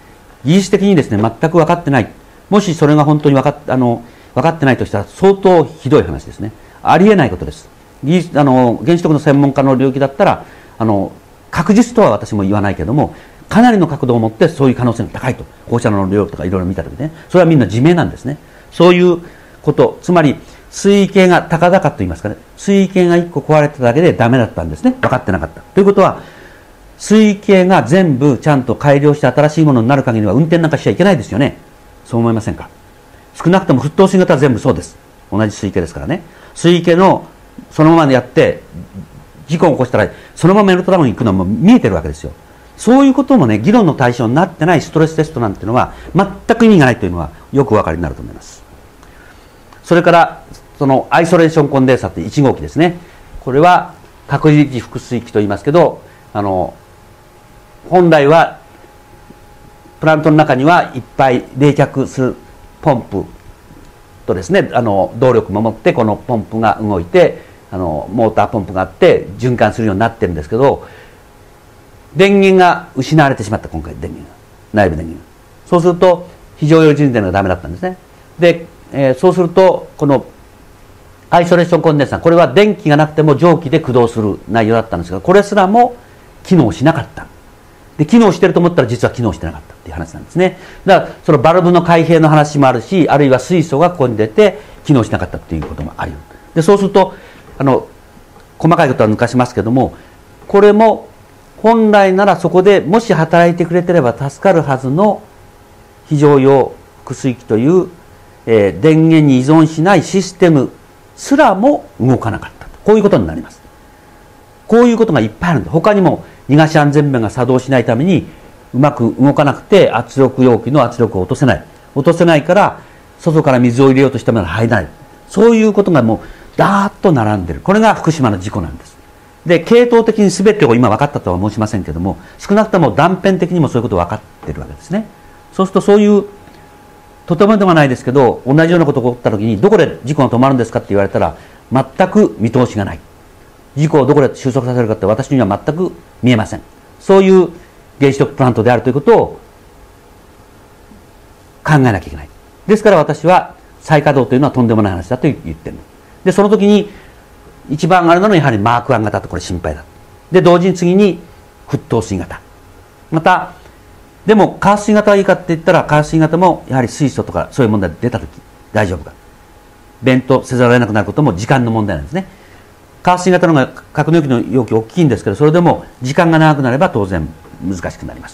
技術的にですね、全く分かってない。もしそれが本当に分かっ、あの、分かってないとしたら相当ひどい話ですね。ありえないことです。技術、あの、原子力の専門家の領域だったら、あの、確実とは私も言わないけども、かなりの角度を持ってそういう可能性が高いと。放射能の量とかいろいろ見たときね。それはみんな自明なんですね。そういうこと、つまり、水位計が高々と言いますかね、水位計がいっこ壊れただけでダメだったんですね。分かってなかった。ということは、水位計が全部ちゃんと改良して新しいものになる限りは運転なんかしちゃいけないですよね。そう思いませんか。少なくとも沸騰水型は全部そうです。同じ水位計ですからね。水位計のそのままでやって、事故を起こしたら、そのままメルトダウンに行くのはもう見えてるわけですよ。そういうこともね、議論の対象になってないストレステストなんていうのは、全く意味がないというのはよくお分かりになると思います。それから、そのアイソレーションコンデンサっていち号機ですね。これは隔離時複水器と言いますけど、あの、本来は、プラントの中にはいっぱい冷却するポンプとですね、あの、動力も持ってこのポンプが動いて、あの、モーターポンプがあって循環するようになってるんですけど、電源が失われてしまった、今回電源が。内部電源が。そうすると、非常用人電がダメだったんですね。で、えー、そうすると、この、アイソレーションコンデンサー、これは電気がなくても蒸気で駆動する内容だったんですが、これすらも機能しなかった。で、機能してると思ったら実は機能してなかったっていう話なんですね。だから、そのバルブの開閉の話もあるし、あるいは水素がここに出て機能しなかったっていうこともある。で、そうすると、あの、細かいことは抜かしますけども、これも本来ならそこでもし働いてくれてれば助かるはずの非常用複水器という、えー、電源に依存しないシステムすらも動かなかったと。こういうことになります。こういうことがいっぱいあるんです。他にも逃がし安全弁が作動しないためにうまく動かなくて圧力容器の圧力を落とせない。落とせないから外から水を入れようとしても入らない。そういうことがもうダーッと並んでる。これが福島の事故なんです。で、系統的に全てを今分かったとは申しませんけども、少なくとも断片的にもそういうこと分かってるわけですね。そうするとそういうとてもでもないですけど、同じようなことが起こった時にどこで事故が止まるんですかって言われたら全く見通しがない。事故をどこで収束させるかって私には全く見えません。そういう原子力プラントであるということを考えなきゃいけない。ですから私は再稼働というのはとんでもない話だと言ってる。で、その時に一番あれなのはやはりマークワン型と、これ心配だ。で、同時に次に沸騰水型。また、でも加圧水型はいいかって言ったら、加圧水型もやはり水素とかそういう問題が出た時大丈夫か。弁当せざるを得なくなることも時間の問題なんですね。加圧水型の方が格納容器の容器大きいんですけど、それでも時間が長くなれば当然難しくなります。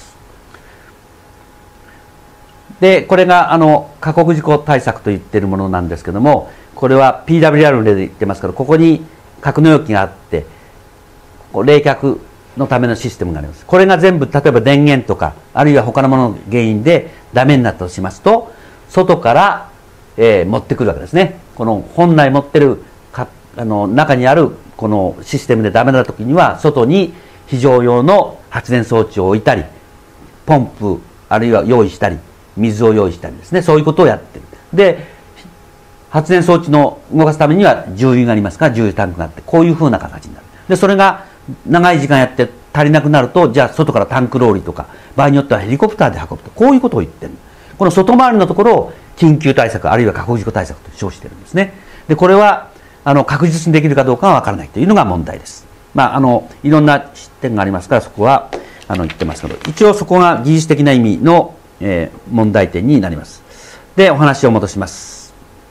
で、これがあの過酷事故対策と言っているものなんですけども、これは ピーダブリューアール の例で言ってますから、ここに格納容器があって、冷却のためのシステムがあります。これが全部、例えば電源とか、あるいは他のものの原因でダメになったとしますと、外から、えー、持ってくるわけですね。この本来持ってるかあの中にあるこのシステムでダメな時には、外に非常用の発電装置を置いたり、ポンプ、あるいは用意したり、水を用意したりですね、そういうことをやってる。で、発電装置の動かすためには重油がありますから、重油タンクがあって、こういうふうな形になる。で、それが長い時間やって足りなくなると、じゃあ外からタンクローリーとか、場合によってはヘリコプターで運ぶと、こういうことを言ってる。この外回りのところを緊急対策、あるいは過酷事故対策と称しているんですね。で、これはあの確実にできるかどうかは分からないというのが問題です。まあ、あのいろんな視点がありますから、そこはあの言ってますけど、一応そこが技術的な意味の、えー、問題点になります。で、お話を戻します。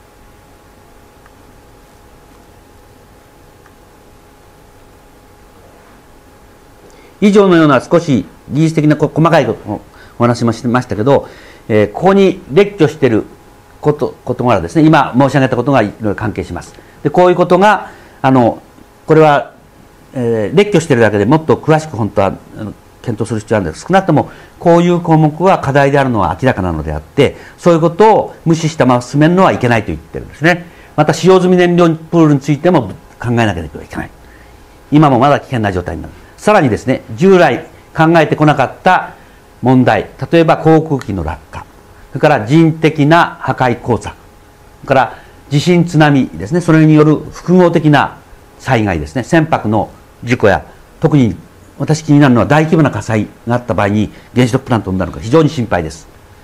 以上のような少し技術的な細かいことをお話しもしましたけど、えー、ここに列挙していること事柄ですね、今申し上げたことがいろいろ関係します。で、こういうことがあのこれは、えー、列挙しているだけでもっと詳しく本当はあの検討する必要があるんです。少なくともこういう項目は課題であるのは明らかなのであって、そういうことを無視したまま進めるのはいけないと言ってるんですね。また使用済み燃料プールについても考えなければいけない。今もまだ危険な状態になる。さらにですね、従来考えてこなかった問題、例えば航空機の落下、それから人的な破壊工作、それから地震津波ですね、それによる複合的な災害ですね、船舶の事故や、特に私気になるのは大規模な火災があった場合に原子力プラントになるか非常に心配です。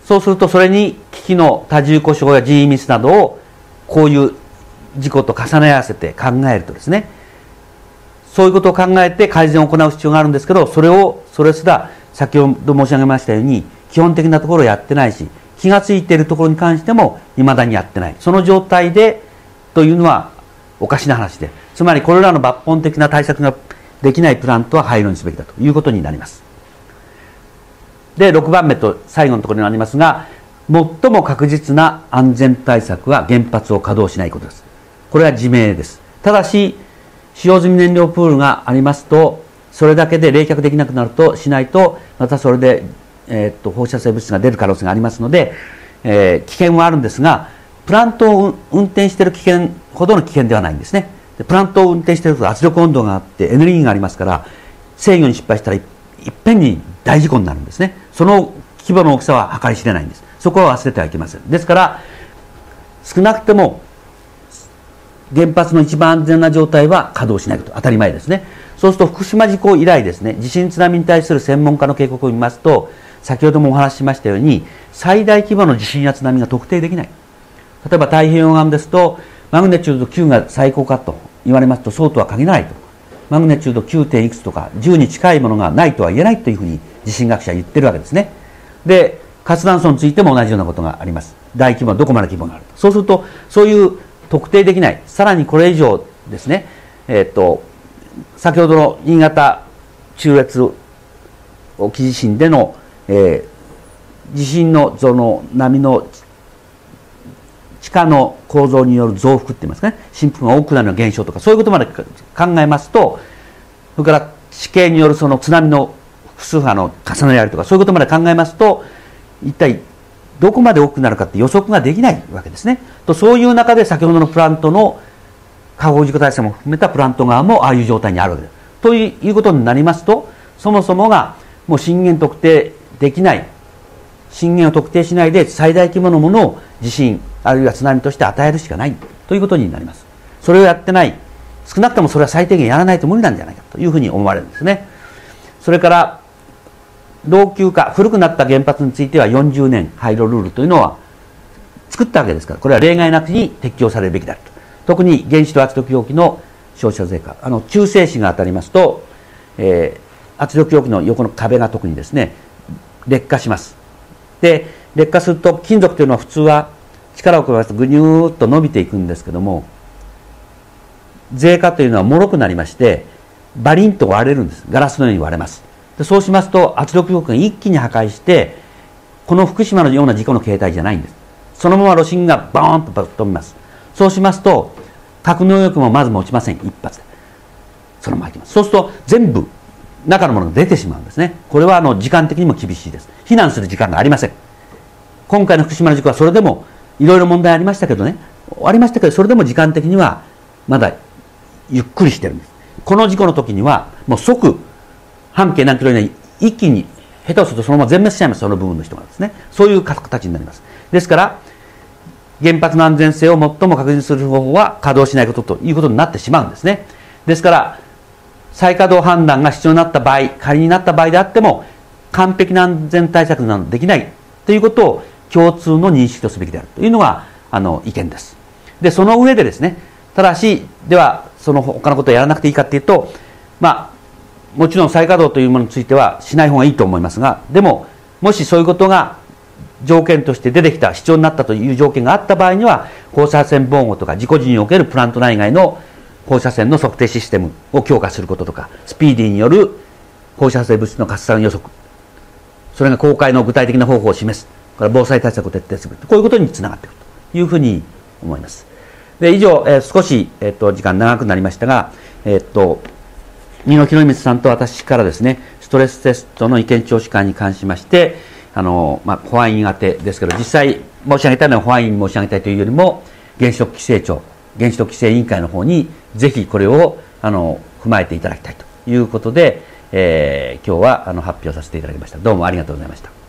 そうするとそれに機器の多重故障や人為ミスなどをこういう事故と重ね合わせて考えるとですね、そういうことを考えて改善を行う必要があるんですけど、それをそれすら先ほど申し上げましたように基本的なところをやってないし、気がついているところに関しても未だにやってない、その状態でというのはおかしな話で、つまりこれらの抜本的な対策ができないプラントは廃炉にすべきだということになります。でろくばんめと最後のところになりますが、最も確実な安全対策は原発を稼働しないことです。これは自明です。ただし使用済み燃料プールがありますと、それだけで冷却できなくなるとしないと、またそれで、えー、っと放射性物質が出る可能性がありますので、えー、危険はあるんですが、プラントを運転している危険ほどの危険ではないんですね。でプラントを運転していると圧力温度があってエネルギーがありますから、制御に失敗したらいっぺんに大事故になるんですね。その規模の大きさは計り知れないんです。そこは忘れてはいけません。ですから少なくても原発の一番安全な状態は稼働しないこと、当たり前ですね。そうすると福島事故以来ですね、地震津波に対する専門家の警告を見ますと、先ほどもお話ししましたように最大規模の地震や津波が特定できない。例えば太平洋岸ですとマグネチュードきゅうが最高かと言われますと、そうとは限らないと。マグネチュード きゅう. いくつとかじゅうに近いものがないとは言えないというふうに地震学者は言ってるわけですね。で活断層についても同じようなことがあります。大規模、どこまで規模があると。そうするとそういう特定できない、さらにこれ以上ですね、えー、っと先ほどの新潟中越沖地震での、えー、地震のその波の地下の構造による増幅って言いますかね、振幅が多くなるような現象とか、そういうことまで考えますと、それから地形によるその津波の複数波の重ね合いとか、そういうことまで考えますと、一体どこまで大きくなるかって予測ができないわけですね。とそういう中で先ほどのプラントの火口事故対策も含めたプラント側もああいう状態にあるわけです。ということになりますと、そもそもがもう震源特定できない、震源を特定しないで最大規模のものを地震あるいは津波として与えるしかないということになります。それをやってない、少なくともそれは最低限やらないと無理なんじゃないかというふうに思われるんですね。それから老朽化、古くなった原発についてはよんじゅうねん廃炉ルールというのは作ったわけですから、これは例外なくに適用されるべきだと。特に原子炉圧力容器の消費者税化、あの中性子が当たりますと、えー、圧力容器の横の壁が特にですね劣化します。で劣化すると金属というのは普通は力を加えますとぐにゅーっと伸びていくんですけども、税化というのは脆くなりましてバリンと割れるんです。ガラスのように割れます。でそうしますと圧力容器が一気に破壊して、この福島のような事故の形態じゃないんです。そのまま炉心がバーンとぶっ飛びます。そうしますと格納容器もまず持ちません。一発でそのままいきます。そうすると全部中のものが出てしまうんですね。これはあの時間的にも厳しいです。避難する時間がありません。今回の福島の事故はそれでもいろいろ問題ありましたけどね、ありましたけど、それでも時間的にはまだゆっくりしてるんです。この事故の時にはもう即半径何キロ以内に一気に下手をするとそのまま全滅しちゃいます。その部分の人がですね、そういう形になります。ですから原発の安全性を最も確認する方法は稼働しないことということになってしまうんですね。ですから再稼働判断が必要になった場合、仮になった場合であっても完璧な安全対策などできないということを共通の認識とすべきであるというのがあの意見です。でその上でですね、ただしではその他のことをやらなくていいかというと、まあもちろん再稼働というものについてはしない方がいいと思いますが、でももしそういうことが条件として出てきた、必要になったという条件があった場合には、放射線防護とか事故時におけるプラント内外の放射線の測定システムを強化することとか、スピーディーによる放射性物質の拡散予測、それが公開の具体的な方法を示す、これ防災対策を徹底する、こういうことにつながっていくというふうに思います。で以上、えー、少し、えー、と時間長くなりましたが、えー、と三野博光さんと私からですね、ストレステストの意見聴取会に関しまして、あのまあ、保安院宛てですけど、実際申し上げたいのは保安院に申し上げたいというよりも、原子力規制庁、原子力規制委員会の方にぜひこれをあの踏まえていただきたいということで、えー、今日はあの発表させていただきました。どうもありがとうございました。